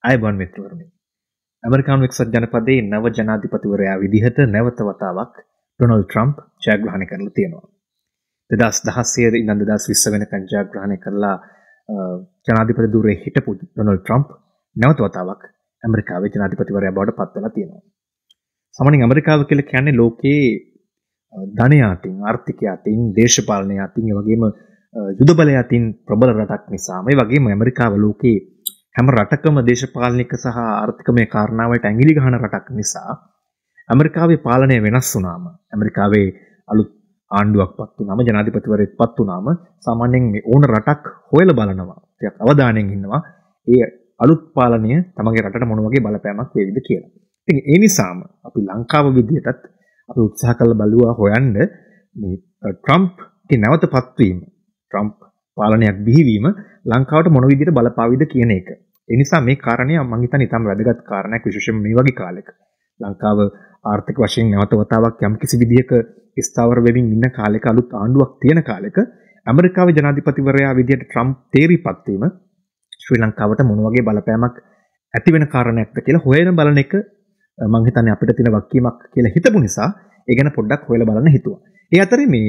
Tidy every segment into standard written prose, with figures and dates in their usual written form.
අයබන් මිත්‍රවරුනි. ඇමරිකානු එක්සත් ජනපදයේ නව ජනාධිපතිවරයා විදිහට නැවත වතාවක් ඩොනල්ඩ් ට්‍රම්ප් ජයග්‍රහණය කරලා තියෙනවා. 2016 ඉඳන් 2020 වෙනකන් ජයග්‍රහණය කරලා ජනාධිපති ධුරයේ හිටපු ඩොනල්ඩ් ට්‍රම්ප් නැවත වතාවක් ඇමරිකාවේ ජනාධිපතිවරයා බවට පත් වෙලා තියෙනවා. සාමාන්‍යයෙන් ඇමරිකාව කියලා කියන්නේ ලෝකයේ ධනය අතින්, ආර්ථිකය අතින්, දේශපාලනය අතින්, ඒ වගේම යුද බලය අතින් ප්‍රබල රටක් නිසා. මේ වගේම ඇමරිකාව ලෝකයේ හැම රටකම දේශපාලනික සහ ආර්ථිකමය කාරණාවලට ඇඟිලි ගහන රටක් නිසා ඇමරිකාවේ පාලනය වෙනස් වුණාම, ඇමරිකාවේ අලුත් ආණ්ඩුවක් පත් වුණාම, ජනාධිපතිවරයෙක් පත් වුණාම සාමාන්‍යයෙන් මේ ඕන රටක් හොයලා බලනවා, ටිකක් අවධානයෙන් ඉන්නවා ඒ අලුත් පාලනය තමගේ රටට මොන වගේ බලපෑමක් වේවිද කියලා. ඉතින් ඒ නිසාම අපි ලංකාව විදියටත් අපි උත්සාහ කරලා බලුවා හොයන්න මේ ට්‍රම්ප්ගේ නැවත පත්වීම, ට්‍රම්ප් පාලනයක් බිහිවීම ලංකාවට මොන විදිහට බලපාවිද කියන එක. ඒ නිසා මේ කාරණය මම හිතන්නේ ඉතාම වැදගත් කාරණයක්, විශේෂයෙන් මේ වගේ කාලෙක. ලංකාව ආර්ථික වශයෙන් නැවත වතාවක් යම් කිසි විදිහක ස්ථාවර වෙමින් ඉන්න කාලෙක, අලුත් ආණ්ඩුවක් තියෙන කාලෙක ඇමරිකාවේ ජනාධිපතිවරයා විදිහට ට්‍රම්ප් තේරිපත් වීම ශ්‍රී ලංකාවට මොන වගේ බලපෑමක් ඇති වෙන කාරණයක්ද කියලා හොයන බලන එක මම හිතන්නේ අපිට තියෙන වක්කීමක් කියලා හිතපු නිසා ඒ ගැන පොඩ්ඩක් හොයලා බලන්න හිතුවා. ඒ අතරේ මේ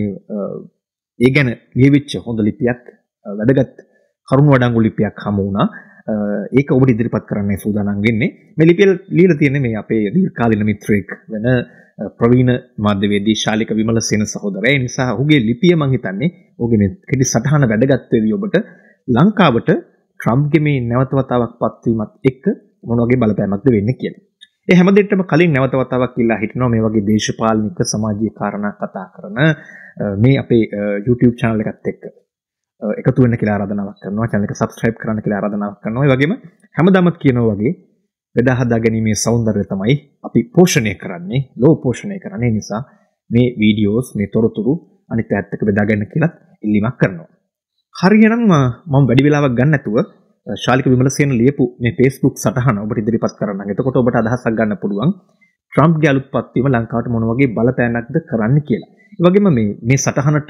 ඒ ගැන ලියවිච්ච හොඳ ලිපියක්, වැදගත් කරුණු වඩංගු ලිපියක් හමු වුණා. ඒක ඔබට ඉදිරිපත් කරන්න සූදානම් වෙන්නේ. මේ ලිපිය ලියලා තියෙන්නේ මේ අපේ දීර්ඝකාලීන මිත්‍රයෙක් වෙන ප්‍රවීණ මාධ්‍යවේදී ශාලික විමලසේන සහෝදරයා. ඒ නිසා ඔහුගේ ලිපිය මම හිතන්නේ ඔහුගේ මේ කෙටි සටහන වැදගත් වෙවි ඔබට ලංකාවට ට්‍රම්ප්ගේ මේ නැවත වතාවක් පත්වීමත් එක්ක මොන වගේ බලපෑමක්ද වෙන්නේ කියලා. ඒ හැමදෙයකටම කලින් නැවත වතාවක් ඉල්ලා හිටිනවා මේ වගේ දේශපාලනික සමාජීය කාරණා කතා කරන මේ අපේ YouTube channel එකත් එක්ක එකතු වෙන්න කියලා ආරාධනාවක් කරනවා. channel එක subscribe කරන්න කියලා ආරාධනාවක් කරනවා. ඒ වගේම හැමදාමත් කියනවා වගේ බෙදා හදා ගැනීමේ සෞන්දර්යය තමයි අපි පෝෂණය කරන්නේ, ලෝ පෝෂණය කරන්නේ. නිසා මේ වීඩියෝස්, මේ තොරතුරු අනිත් පැත්ත එක්ක බෙදා ගන්න කියලා ඉල්ලීමක් කරනවා. හරියනම් මම වැඩි වෙලාවක් ගන්න නැතුව ශාලික විමලසේන ලියපු මේ Facebook සටහන ඔබට ඉදිරිපත් කරන්න. එතකොට ඔබට අදහසක් ගන්න පුළුවන් ට්‍රම්ප්ගේ අලුත් පත්වීම ලංකාවට මොන වගේ බලපෑමක්ද කරන්න කියලා. ඒ වගේම මේ සටහනට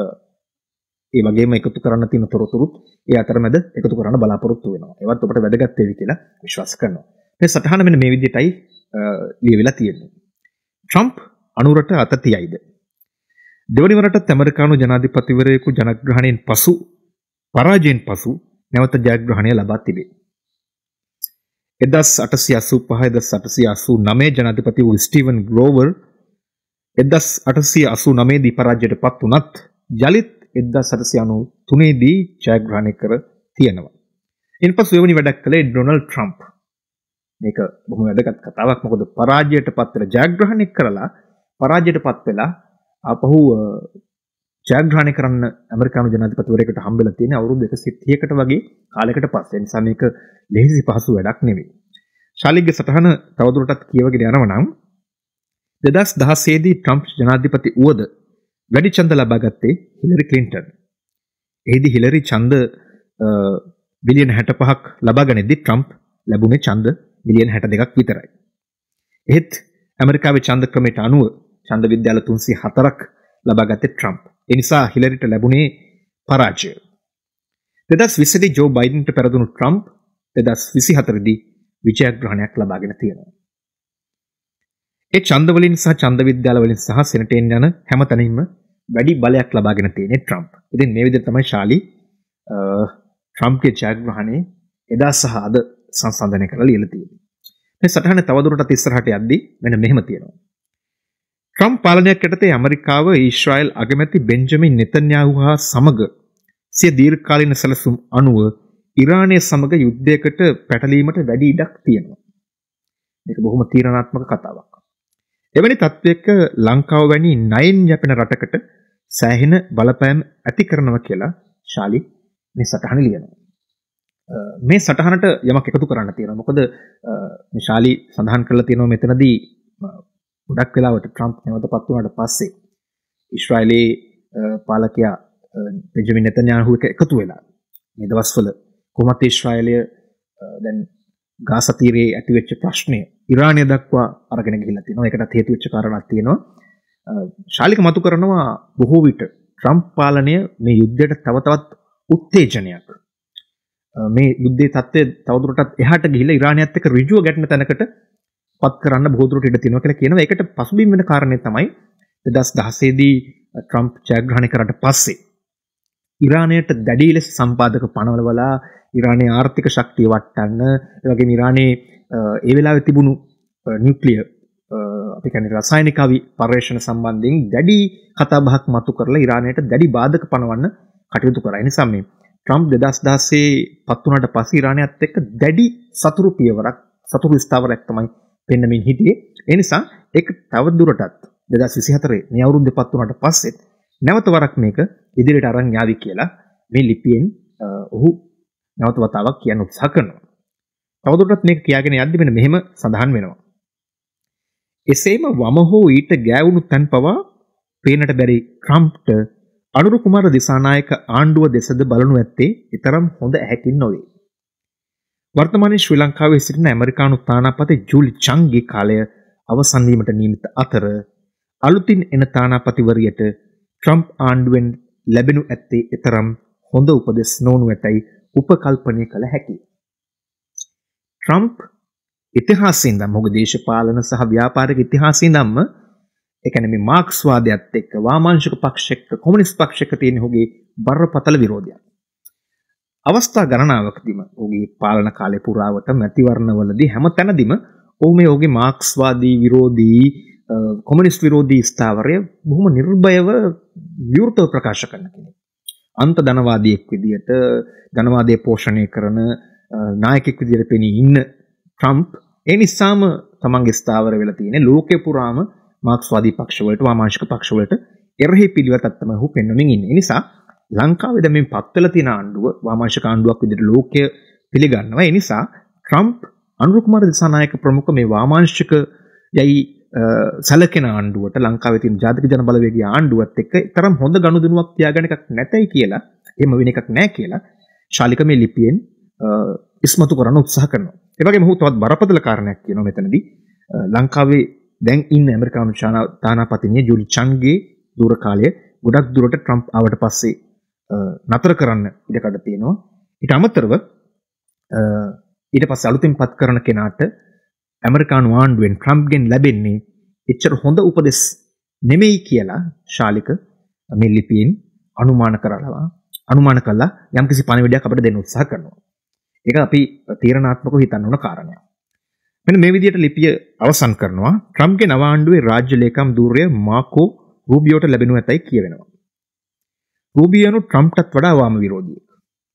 ඒ වගේම එකතු කරන්න තියෙන තොරතුරුත් ඒ අතරමැද එකතු කරන්න බලාපොරොත්තු වෙනවා. ඒවත් ඔබට වැදගත් වෙවි කියලා විශ්වාස කරනවා. මේ සටහන මෙන්න මේ විදිහටයි ලියවිලා තියෙන්නේ. ට්‍රම්ප් අනුරට අත තියයිද? දෙවනි වරටත් ඇමරිකානු ජනාධිපතිවරයෙකු ජනග්‍රහණයෙන් පසු පරාජයෙන් පසු නැවත ජයග්‍රහණය ලබා තිබේ. 1885-1889 ජනාධිපති වූ ස්ටීවන් ග්‍රෝවර් 1889 දී පරාජයට පත් වුණත් යලිත් 1893 දී ජයග්‍රහණය කර තියෙනවා. ඉන්පසු එවැනි වැඩක් කළේ ඩොනල්ඩ් ට්‍රම්ප්. මේක බොහොම වැදගත් කතාවක්. මොකද පරාජයට පත් වෙලා ජයග්‍රහණය කරලා පරාජයට පත් වෙලා ආපහු ජයග්‍රහණය කරන්න ඇමරිකානු ජනාධිපතිවරයෙකුට හම්බෙලා තියෙන අවුරුදු 130කට වගේ කාලයකට පස්සේ. නිසා මේක ලෙහෙසි පහසු වැඩක් නෙවෙයි. ශාලිගේ සටහන තවදුරටත් කියවගෙන යනවා නම් 2016 දී ට්‍රම්ප් ජනාධිපති වුවද වැඩි ඡන්ද ලබා ගත්තේ හිලරි ක්ලින්ටන්. එහිදී හිලරි ඡන්ද බිලියන 65ක් ලබා ගනිද්දී ට්‍රම්ප් ලැබුණේ ඡන්ද බිලියන 62ක් විතරයි. එහෙත් ඇමරිකාවේ ඡන්ද ක්‍රමයට අනුව ඡන්ද විද්‍යාල 304ක් ලබා ගත්තේ ට්‍රම්ප්. ඒ නිසා හිලරිට ලැබුණේ පරාජය. 2020 දී ජෝ බයිඩන්ට පෙරදුණු ට්‍රම්ප් 2024 දී විජයග්‍රහණයක් ලබාගෙන තියෙනවා. ඒ ඡන්ද වලින් සහ ඡන්ද විද්‍යාල වලින් සහ සෙනටෙන් යන හැම තැනින්ම වැඩි බලයක් ලබාගෙන තියෙන්නේ ට්‍රම්ප්. ඉතින් මේ විදිහට තමයි ශාලි ට්‍රම්ප්ගේ ජයග්‍රහණය එදා සහ අද සංසන්දනය කරලා ලියලා තියෙන්නේ. මේ සටහන තවදුරටත් ඉස්සරහට යද්දී මෙන්න මෙහෙම තියෙනවා. ට්‍රම්ප් පාලනයක් යටතේ ඇමරිකාව ඊශ්‍රායල් අගමැති බෙන්ජමින් නෙතන්යාහු හා සමග සිය දීර්ඝකාලීන සැලසුම් අනුව ඉරානය සමග යුද්ධයකට පැටලීමට වැඩි ඉඩක් තියෙනවා. මේක බොහොම තීරණාත්මක කතාවක්. එවැනි තත්ත්වයක ලංකාව වැනි ණයෙන් යැපෙන රටකට සෑහෙන බලපෑම් ඇති කරනවා කියලා ශාලි මේ සටහන ලියනවා. මේ සටහනට යමක් එකතු කරන්න තියෙනවා. මොකද මේ ශාලි සඳහන් කරලා තියෙනවා මෙතනදී ගොඩක් වෙලාවට ට්‍රම්ප් නැවතපත් වුණාට පස්සේ ඊශ්‍රායලයේ පාලකයා බෙන්ජමින් නෙතන්යාහු එක එකතු වෙලා මේ දවස්වල කොහොමද ඊශ්‍රායලය දැන් ගාසා තීරයේ ඇතිවෙච්ච ප්‍රශ්නය ඉරානය දක්වා අරගෙන ගිහිල්ලා තියෙනවා. ඒකටත් හේතු වෙච්ච කාරණාවක් තියෙනවා. ශාලික මතු කරනවා බොහෝ විට ට්‍රම්ප් පාලනය මේ යුද්ධයට තව තවත් උත්තේජනයක් මේ යුද්ධයේ තත්ත්වය තවදුරටත් එහාට ගිහිල්ලා ඉරානයත් එක්ක ඍජුව ගැටෙන තැනකට පත් කරන්න බොහෝ දුරට ඉඩ තියෙනවා කියලා කියනවා. ඒකට පසුබිම් වෙන කාරණේ තමයි 2016 දී ට්‍රම්ප් ජයග්‍රහණය කරාට පස්සේ ඉරානයට දැඩි ලෙස සම්පාදක පනවලවලා ඉරානයේ ආර්ථික ශක්තිය වටන්න, ඒ වගේම ඉරානයේ ඒ වෙලාවේ තිබුණු නියුක්ලියර් අපි කියන්නේ රසායනික අවි පර්යේෂණ සම්බන්ධයෙන් දැඩි කතාබහක් මතු කරලා ඉරානයට දැඩි බාධක පනවන්න කටයුතු කරා. ඒ නිසා මේ ට්‍රම්ප් 2016 පත් වුණාට පස්සේ ඉරානයත් එක්ක දැඩි සතුරු පියවරක්, සතුරු ස්ථාවරයක් තමයි පෙන්නමින් හිටියේ. ඒ නිසා ඒක තව දුරටත් 2024 මේ අවුරුද්දේ පත් වුණාට පස්සෙත් නැවත වරක් මේක ඉදිරියට අරන් යාවි කියලා මේ ලිපියෙන් ඔහු නැවත වතාවක් කියන්න උත්සාහ කරනවා. තවදුරටත් මේක කියාගෙන යද්දි මෙන්න මෙහෙම සඳහන් වෙනවා. එසේම වම හෝ ඊට ගෑවුණු තැන් පවා පේනට බැරි ට්‍රම්ප්ට අනුර කුමාර දිසානායක ආණ්ඩුව දෙසද බලනු ඇත්තේ ඊතරම් හොඳ ඇහැකින් නොවේ. වර්තමානයේ ශ්‍රී ලංකාවේ සිටින ඇමරිකානු තානාපති ජූලි චංගේ කාලය අවසන් වීමට නියමිත අතර අලුතින් එන තානාපතිවරියට ට්‍රම්ප් ආණ්ඩුවෙන් ලැබෙනු ඇත්තේ ඊතරම් හොඳ උපදෙස් නොවනු ඇතැයි උපකල්පනය කළ හැකියි. ට්‍රම්ප් ඉතිහාසයෙන් ඉඳන් මොකද දේශපාලන සහ ව්‍යාපාරික ඉතිහාසයෙන් ඉඳන්ම ඒ කියන්නේ මේ මාක්ස්වාදයත් එක්ක වාමාංශික පක්ෂ එක්ක කොමියුනිස්ට් පක්ෂ එක්ක තියෙන ඔහුගේ බරපතල විරෝධයක්. අවස්ථා ගණනාවකදීම ඔහුගේ පාලන කාලය පුරාවට මැතිවරණවලදී හැම තැනදීම ඔහු මේ ඔහුගේ මාක්ස්වාදී විරෝධී කොමියුනිස්ට් විරෝධී ස්ථාවරය බොහොම නිර්භයව විවෘතව ප්‍රකාශ කරන කෙනෙක්. අන්ත ධනවාදියෙක් විදියට ධනවාදයේ පෝෂණය කරන නායකයෙක් විදියට පෙනී ඉන්න ට්‍රම්ප් ඒ නිසාම තමන්ගේ ස්ථාවර වෙලා තියෙන ලෝකේ පුරාම මාක්ස්වාදී පක්ෂවලට වාමාංශික පක්ෂවලට එරෙහි පිළිවෙතක් තමයි ඔහු පෙන්වමින් ඉන්නේ. ඒ නිසා ලංකාවේ දැන් මේ පත් වෙලා තියෙන ආණ්ඩුව වාමාංශික ආණ්ඩුවක් විදිහට ලෝකය පිළිගන්නවා. ඒ නිසා ට්‍රම්ප් අනුර කුමාර දිසානායක ප්‍රමුඛ මේ වාමාංශික යයි සැලකෙන ආණ්ඩුවට ලංකාවේ තියෙන ජාතික ජන බලවේගයේ ආණ්ඩුවත් එක්ක තරම් හොඳ ගනුදෙනුවක් තියාගන්න එකක් නැතයි කියලා, එහෙම වෙන එකක් නැහැ කියලා ශාලික මේ ලිපියෙන් ඉස්මතු කරන්න උත්සාහ කරනවා. ඒ වගේම ඔහු තවත් බරපතල කාරණයක් කියනවා මෙතනදී. ලංකාවේ දැන් ඉන්න ඇමරිකානු තානාපතිනිය ජූලි චංගේ දුර කාලය ගොඩක් දුරට ට්‍රම්ප් ආවට පස්සේ නතර කරන්න ඉඩකඩ තියෙනවා. ඊට අමතරව ඊට පස්සේ අලුතෙන් පත් කරන කෙනාට ඇමරිකානු ආණ්ඩුවෙන් ට්‍රම්ප්ගෙන් ලැබෙන්නේ එච්චර හොඳ උපදෙස් නෙමෙයි කියලා ශාලික මේ ලිපියෙන් අනුමාන කළා යම්කිසි පණිවිඩයක් අපිට දෙන්න උත්සාහ කරනවා. ඒක අපි තීරණාත්මකව හිතන්න ඕන කාරණයක්. මෙන්න මේ විදිහට ලිපිය අවසන් කරනවා. ට්‍රම්ප්ගේ නව ආණ්ඩුවේ රාජ්‍ය ලේකම් ධූරය මාකෝ රූබියෝට ලැබෙනු ඇතයි කියවෙනවා. රූබියෝ යනු ට්‍රම්ප්ටත් වඩා වාම විරෝධියෙක්.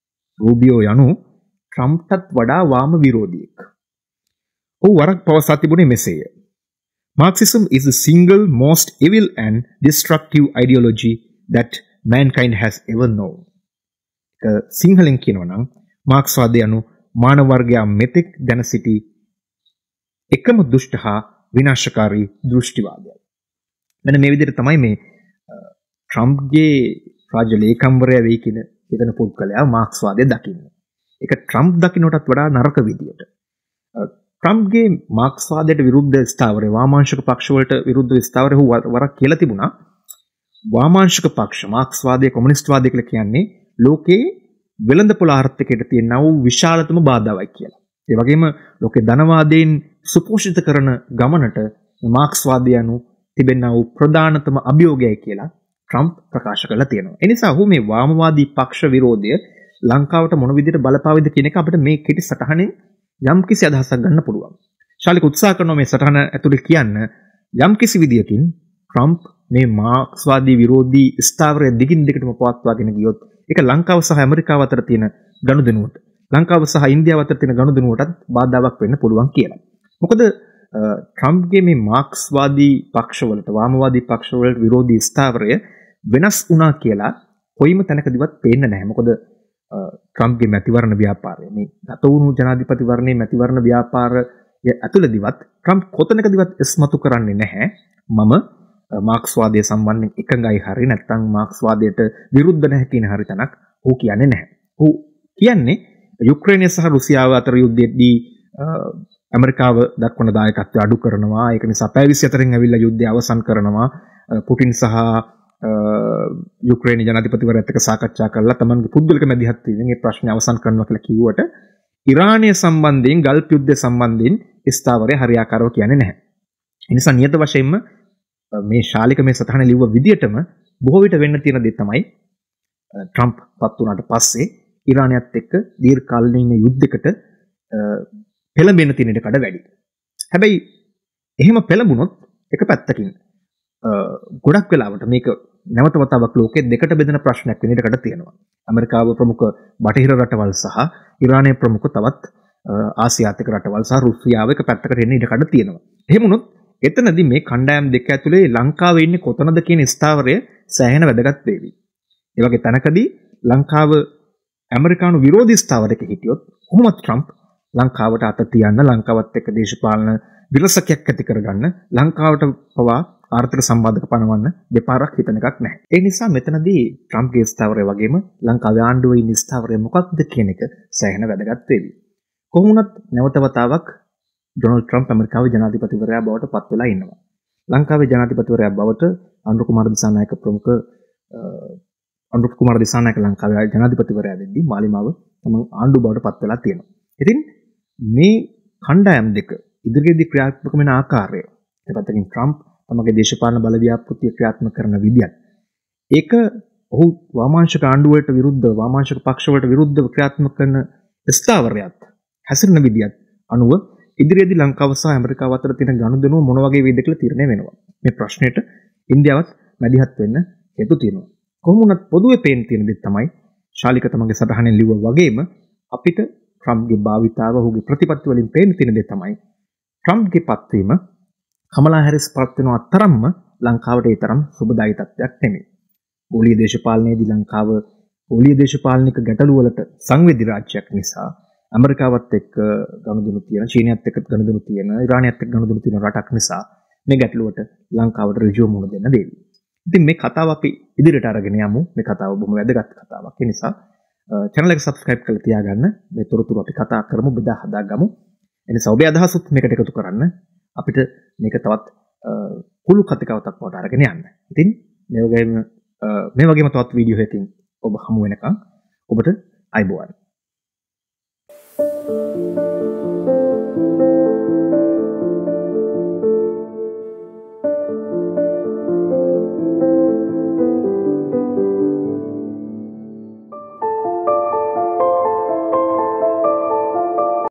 ඔහු වරක් පවසා තිබුණේ මෙසේය. Marxism is the single most evil and destructive ideology that mankind has ever known. සිංහලෙන් කියනවා නම් මාක්ස්වාදය යනු මානව වර්ගයා මෙතෙක් දැන සිටි එකම දුෂ්ට හා විනාශකාරී දෘෂ්ටිවාදයයි. මෙන්න මේ විදිහට තමයි මේ ට්‍රම්ප්ගේ රාජ්‍ය ලේකම්වරයා වෙයි කියන හිතන පුද්ගලයා මාක්ස්වාදය දකින්නේ. ඒක ට්‍රම්ප් දකින්නටත් වඩා නරක විදියට. ට්‍රම්ප්ගේ මාක්ස්වාදයට විරුද්ධ ස්ථාවරය, වාමාංශික පක්ෂවලට විරුද්ධ ස්ථාවරය වරක් කියලා තිබුණා. වාමාංශික පක්ෂ මාක්ස්වාදය, කොමියුනිස්ට්වාදය කියලා කියන්නේ ලෝකේ වෙළඳපොළ ආර්ථිකයට තියෙන වූ විශාලතම බාධාවයි කියලා. ඒ වගේම ලෝකේ ධනවාදයෙන් සුපෝෂිත කරන ගමනට මාක්ස්වාදය යනු තිබෙනා වූ ප්‍රධානතම අභියෝගයයි කියලා ට්‍රම්ප් ප්‍රකාශ කරලා තියෙනවා. ඒ නිසා ඔහු මේ වාමවාදී පක්ෂ විරෝධය ලංකාවට මොන විදිහට බලපාවිද කියන එක අපිට මේ කෙටි සටහනෙන් යම්කිසි අදහසක් ගන්න පුළුවන්. ශාලික උත්සාහ කරනවා මේ සටහන ඇතුළේ කියන්න යම්කිසි විදියකින් ට්‍රම්ප් මේ මාක්ස්වාදී විරෝධී ස්ථාවරය දිගින් දිගටම පවත්වාගෙන ගියොත් ඒක ලංකාව සහ ඇමරිකාව අතර තියෙන ගනුදෙනුවට, ලංකාව සහ ඉන්දියාව අතර තියෙන ගනුදෙනුවටත් බාධාවක් වෙන්න පුළුවන් කියලා. මොකද ට්‍රම්ප්ගේ මේ මාක්ස්වාදී පක්ෂවලට, වාමවාදී පක්ෂවලට විරෝධී ස්ථාවරය වෙනස් වුණා කියලා කොයිම තැනකදීවත් පේන්නේ නැහැ. මොකද ට්‍රම්ප්ගේ මැතිවරණ ව්‍යාපාරය, මේ ගත වුණු ජනාධිපතිවරණයේ මැතිවරණ ව්‍යාපාරය ඇතුළතදීවත් ට්‍රම්ප් කොතැනකදීවත් ඉස්මතු කරන්නේ නැහැ මම මාක්ස්වාදය සම්බන්ධයෙන් එකඟයි හරි නැත්නම් මාක්ස්වාදයට විරුද්ධ නැහැ කියන හරි තැනක් ඔහු කියන්නේ නැහැ. ඔහු කියන්නේ යුක්‍රේනය සහ රුසියාව අතර යුද්ධයේදී ඇමරිකාව දක්වන දායකත්වය අඩු කරනවා. ඒක නිසා පැය 24න් ඇවිල්ලා යුද්ධය අවසන් කරනවා. පුටින් සහ යුක්‍රේන ජනාධිපතිවරයාත් එක්ක සාකච්ඡා කරලා තමන්ගේ පුද්ගලික මැදිහත් වීමෙන් මේ ප්‍රශ්නේ අවසන් කරනවා කියලා කිව්වට ඉරානය සම්බන්ධයෙන් ගල්ෆ් යුද්ධය සම්බන්ධයෙන් ස්ථාවරය හරියාකාරව කියන්නේ නැහැ. ඒ නිසා නියත වශයෙන්ම මේ ශාලික මේ සටහන ලිව්ව විදියටම බොහෝ විට වෙන්න තියෙන දේ තමයි ට්‍රම්ප් පත් වුණාට පස්සේ ඉරානයත් එක්ක දීර්ඝකාලීන යුද්ධයකට පෙළඹෙන්න තියෙන ඉඩ කඩ වැඩි. හැබැයි එහෙම පෙළඹුණොත් එක පැත්තකින් ගොඩක් වෙලාවට මේක නැවත වතාවක් ලෝකයේ දෙකට බෙදෙන ප්‍රශ්නයක් වෙන ඉඩ කඩ තියෙනවා. ඇමරිකාව ප්‍රමුඛ බටහිර රටවල් සහ ඉරානය ප්‍රමුඛ තවත් ආසියාතික රටවල් සහ රුසියාව එක පැත්තකට එන්න ඉඩ කඩ තියෙනවා. එහෙම වුණොත් එතනදී මේ කණ්ඩායම් දෙක ඇතුලේ ලංකාවේ ඉන්නේ කොතනද කියන ස්ථාවරය සෑහෙන වැදගත් වේවි. ඒ වගේ තැනකදී ලංකාව ඇමරිකානු විරෝධී ස්ථාවරයක හිටියොත් කොහොමද ට්‍රම්ප් ලංකාවට අත තියන්න ලංකාවත් එක්ක දේශපාලන විරසකයක් ඇති කරගන්න ලංකාවට පවා ආර්ථික සම්බන්ධක පනවන්න දෙපාරක් හිතන එකක් නැහැ. ඒ නිසා මෙතනදී ට්‍රම්ප්ගේ ස්ථාවරය වගේම ලංකාවේ ආණ්ඩුවේ ඉන්න ස්ථාවරය මොකක්ද කියන එක සෑහෙන වැදගත් වෙවි. කොහොම වුණත් නැවත වතාවක් ඩොනල්ඩ් ට්‍රම්ප් ඇමරිකාවේ ජනාධිපතිවරයා බවට පත් වෙලා ඉන්නවා. ලංකාවේ ජනාධිපතිවරයා බවට අනුර කුමාර දිසානායක ප්‍රමුඛ අනුර කුමාර දිසානායක ලංකාවේ ජනාධිපතිවරයා වෙද්දී මාලිමාව තමන් ආණ්ඩුව බවට පත් වෙලා තියෙනවා. ඉතින් මේ කණ්ඩායම් දෙක ඉදිරියේදී ක්‍රියාත්මක වෙන ආකාරය එපැත්තකින් ට්‍රම්ප් තමගේ දේශපාලන බල ව්‍යාපෘතිය ක්‍රියාත්මක කරන විදියත් ඒක ඔහු වාමාංශික ආණ්ඩුවට විරුද්ධව වාමාංශික පක්ෂවලට විරුද්ධව ක්‍රියාත්මක කරන ස්ථාවරයත් හැසිරෙන විදියත් අනුව ඉදිරියේදී ලංකාව සහ ඇමරිකාව අතර තියෙන ගනුදෙනුව මොන වගේ වේද කියලා තීරණය වෙනවා. මේ ප්‍රශ්නෙට ඉන්දියාවත් මැදිහත් වෙන්න හේතු තියෙනවා. කොහොම වුණත් පොදුවේ පේන තියෙන දේ තමයි ශාලික තමගේ සටහනෙන් ලිව්වා වගේම අපිට ට්‍රම්ප්ගේ භාවිතාව ඔහුගේ ප්‍රතිපත්ති වලින් පේන තියෙන දේ තමයි ට්‍රම්ප්ගේ පත්වීම කමලා හැරිස් පත් වෙන අතරම්ම ලංකාවට ඒ තරම් සුබදායී තත්ත්වයක් නෙමෙයි. ගෝලීය දේශපාලනයේදී ලංකාව ගෝලීය දේශපාලනික ගැටලු වලට සංවේදී රාජ්‍යයක් නිසා ඇමරිකාවත් එක්ක ගනුදෙනු තියෙන, චීනයත් එක්ක ගනුදෙනු තියෙන, ඉරානයත් එක්ක ගනුදෙනු තියෙන රටක් නිසා මේ ගැටලුවට ලංකාවට ඍජුව මුහුණ දෙන්න දෙවි. ඉතින් මේ කතාව අපි ඉදිරියට අරගෙන යමු. මේ කතාව බොහොම වැදගත් කතාවක්. ඒ නිසා channel එක subscribe කරලා තියාගන්න. මේ තොරතුරු අපි කතා කරමු, බෙදා හදා ගමු. ඒ නිසා ඔබේ අදහසුත් මේකට එකතු කරන්න. අපිට මේක තවත් කුළු කතිකාවතක් වලට අරගෙන යන්න. ඉතින් මේ වගේම තවත් වීඩියෝ එකකින් ඔබ හමු වෙනකන් ඔබට අයබෝවන්.